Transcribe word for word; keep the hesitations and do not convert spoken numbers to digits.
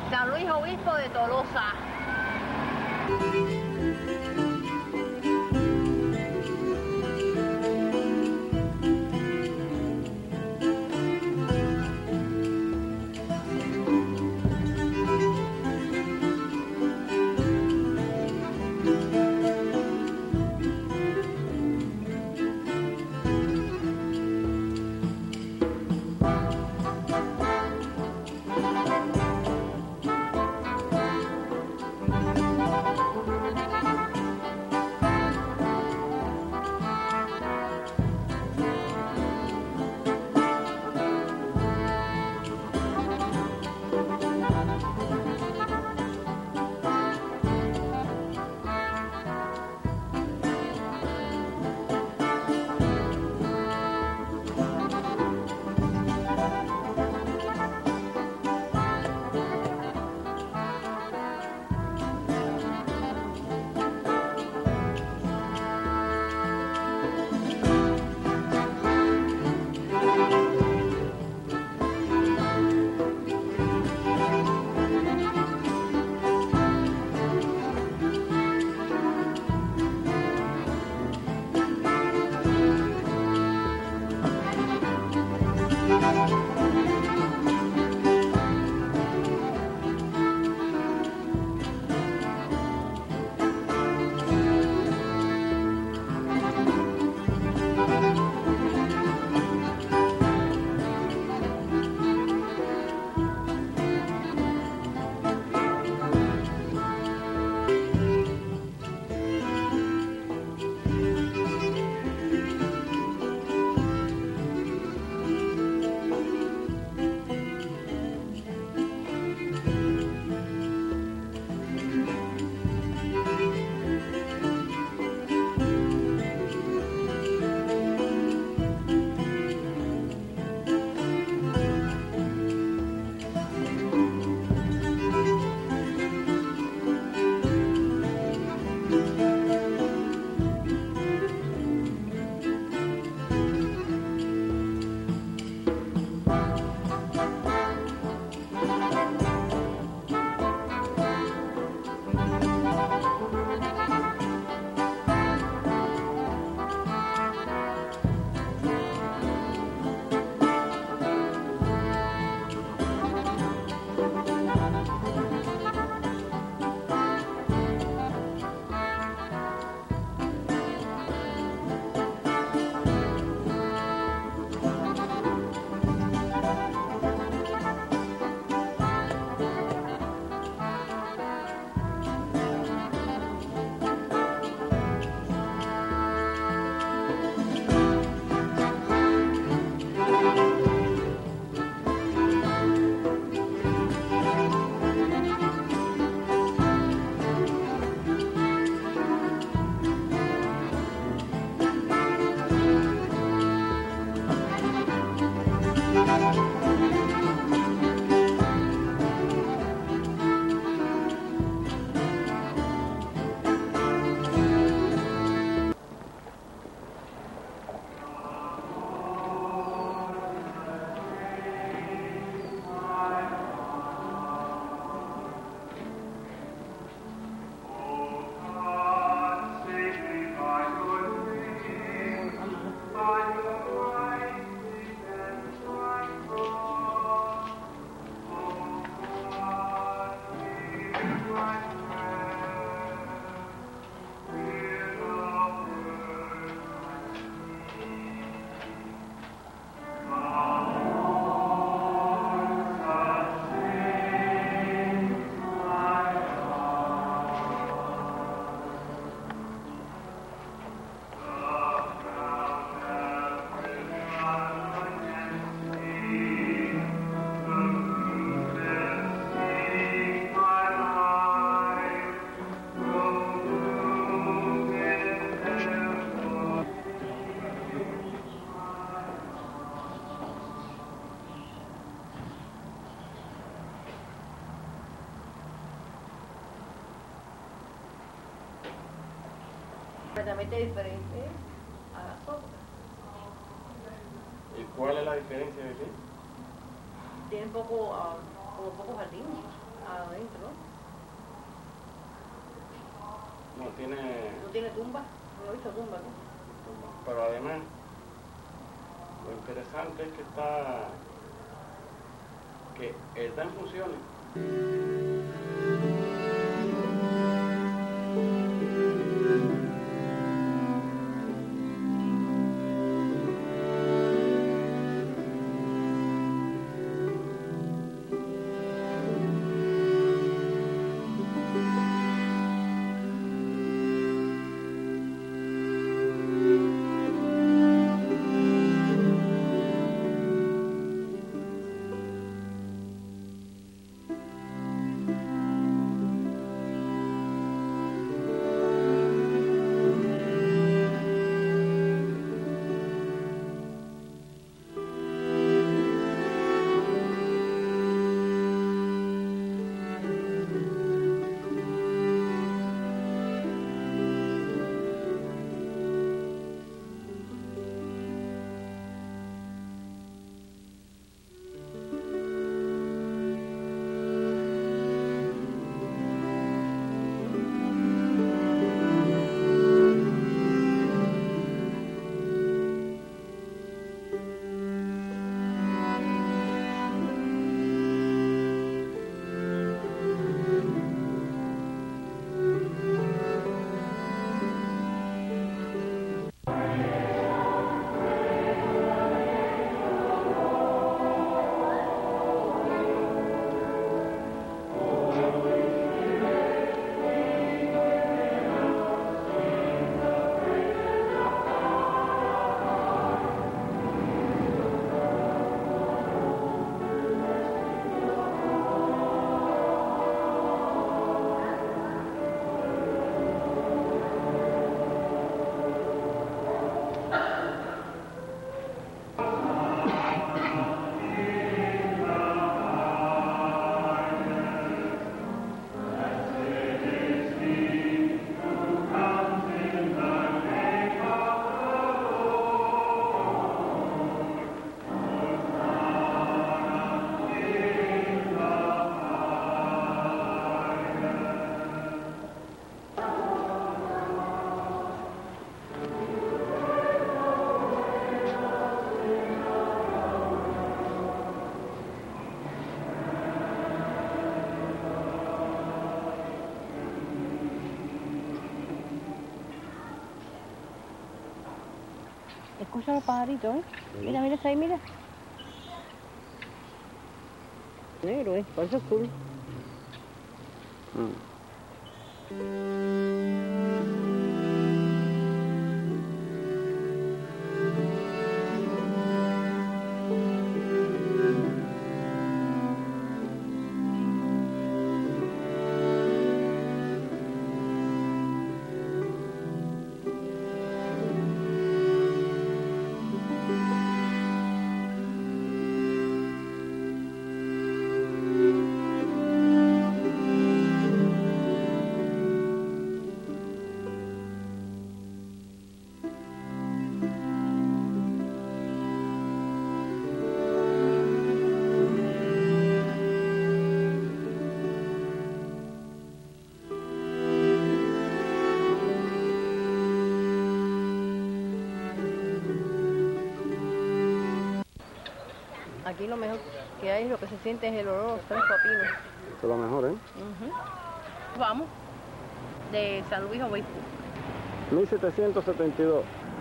San Luis Obispo de Tolosa. Completamente diferente a las otras. ¿Y cuál es la diferencia de qué? Tienen poco, uh, como pocos jardines. adentro. No tiene... ¿No tiene tumba? No he visto tumba, ¿no? Pero además, lo interesante es que está... que está en funciones. Escucha los pajaritos, ¿eh? Sí. Mira, mira esa ahí, mira. Negro, ¿eh? Por eso es cool. Mm. Aquí lo mejor que hay, lo que se siente es el olor a los tres papinos. Esto es lo mejor, ¿eh? Uh-huh. Vamos, de San Luis Obispo. mil setecientos setenta y dos.